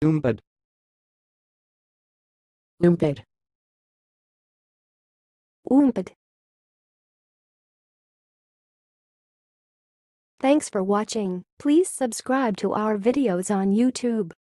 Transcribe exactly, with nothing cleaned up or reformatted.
oom-pah-ed, oom-pah-ed, oom-pah-ed. Thanks for watching. Please subscribe to our videos on YouTube.